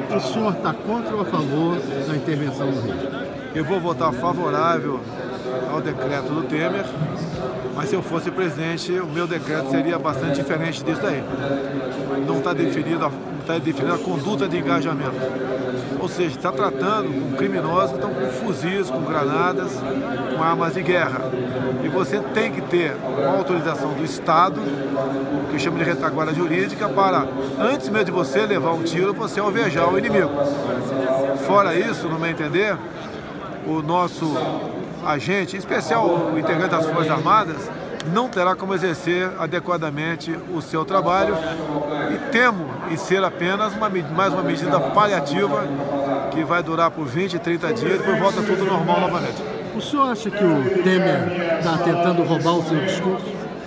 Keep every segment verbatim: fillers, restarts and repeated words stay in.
O senhor está contra ou a favor da intervenção no Rio? Eu vou votar favorável ao decreto do Temer, mas se eu fosse presidente, o meu decreto seria bastante diferente disso aí. Não está definida, tá definida a conduta de engajamento. Ou seja, está tratando com criminosos que estão com fuzis, com granadas, com armas de guerra. E você tem que ter uma autorização do Estado, que chama de retaguarda jurídica, para, antes mesmo de você levar um tiro, você alvejar o inimigo. Fora isso, no meu entender, o nosso agente, em especial o integrante das Forças Armadas, não terá como exercer adequadamente o seu trabalho e temo em ser apenas uma, mais uma medida paliativa que vai durar por vinte, trinta dias e depois volta tudo normal novamente. O senhor acha que o Temer está tentando roubar o seu discurso?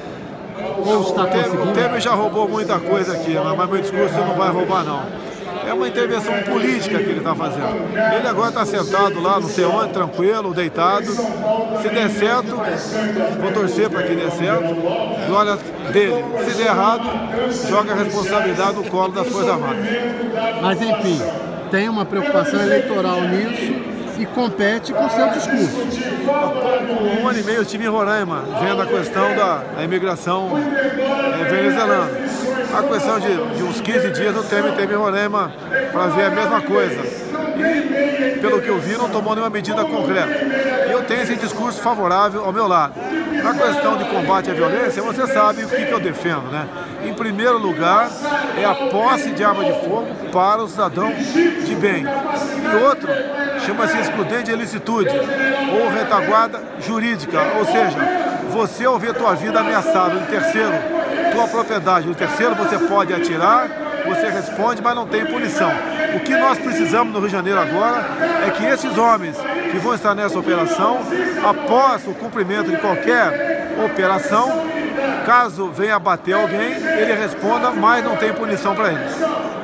Ou está conseguindo? O Temer já roubou muita coisa aqui, mas meu discurso não vai roubar não. É uma intervenção política que ele está fazendo. Ele agora está sentado lá, não sei onde, tranquilo, deitado. Se der certo, vou torcer para que dê certo, glória dele. Se der errado, joga a responsabilidade no colo das Forças Armadas. Mas, enfim, tem uma preocupação eleitoral nisso e compete com o seu discurso. Há pouco, um ano e meio, eu estive em Roraima, vendo a questão da, da imigração é, venezuelana. A questão de, de uns quinze dias o Temer teve em Roraima para ver a mesma coisa. E, pelo que eu vi, não tomou nenhuma medida concreta. E eu tenho esse discurso favorável ao meu lado. Na questão de combate à violência, você sabe o que, que eu defendo, né? Em primeiro lugar, é a posse de arma de fogo para o cidadão de bem. E outro, chama-se excludente de ilicitude, ou retaguarda jurídica, ou seja, você ao ver tua vida ameaçada. Em terceiro, tua propriedade. No terceiro, você pode atirar, você responde, mas não tem punição. O que nós precisamos no Rio de Janeiro agora é que esses homens que vão estar nessa operação, após o cumprimento de qualquer operação, caso venha abater alguém, ele responda, mas não tem punição para ele.